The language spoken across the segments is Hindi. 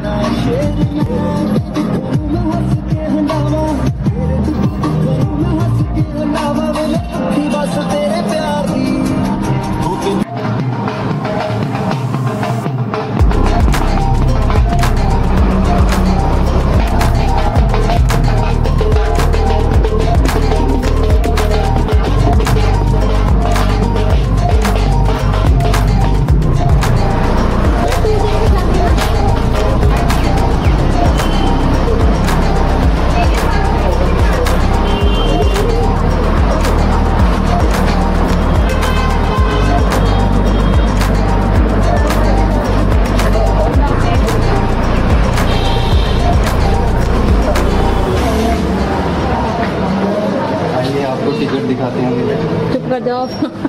दिखाते हैं। चुप कर जाओ।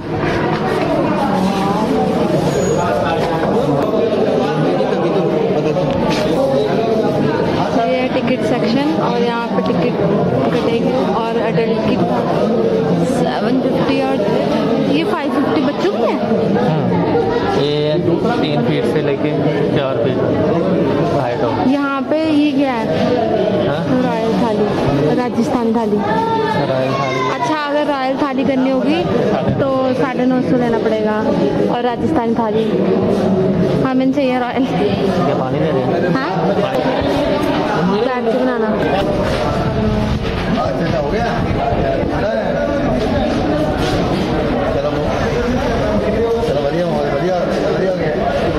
ये है टिकट सेक्शन और यहाँ पे टिकट कटेगी और अडल्ट की 750 और ये 550 बच्चों की है। ये 3 फीट से लेके 4 फीट हाइट हो। यहाँ पे ये क्या है? रॉयल थाली, राजस्थानी थाली। अच्छा, अगर रॉयल थाली करनी होगी तो 950 लेना पड़ेगा और राजस्थानी थाली हमें चाहिए रॉयल। पानी दे रहे हैं? हाँ, बैठ के बनाना। हो गया। चलो बढ़िया बढ़िया बढ़िया हो गया।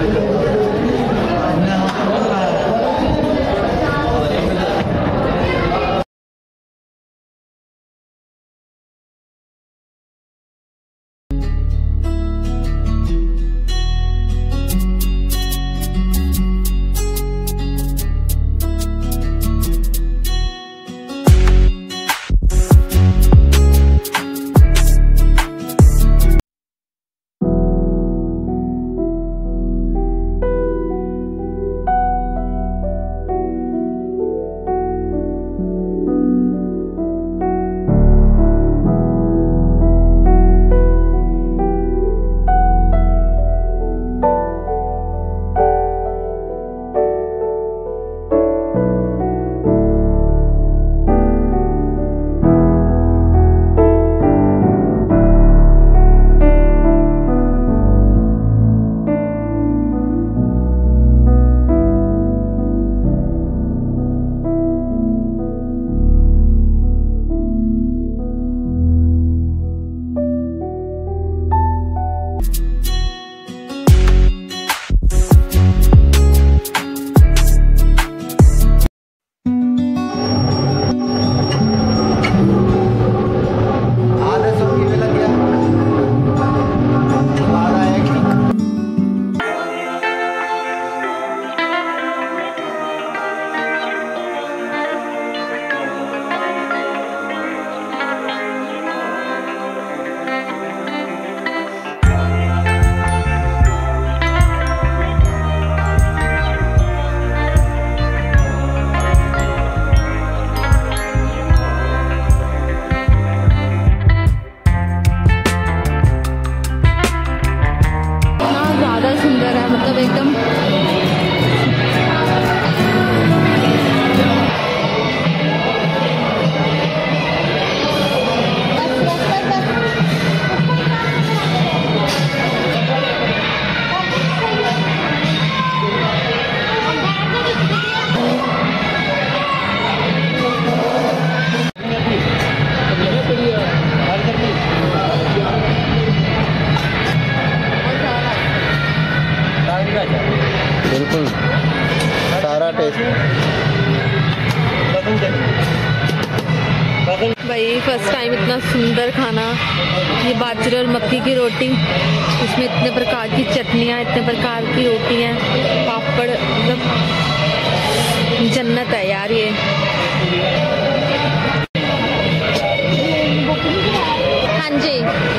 बिल्कुल सारा टेस्ट भाई। फर्स्ट टाइम इतना सुंदर खाना, ये बाजरे और मक्की की रोटी, इसमें इतने प्रकार की चटनियाँ, इतने प्रकार की रोटियाँ, पापड़, मतलब जन्नत है यार ये। हाँ जी।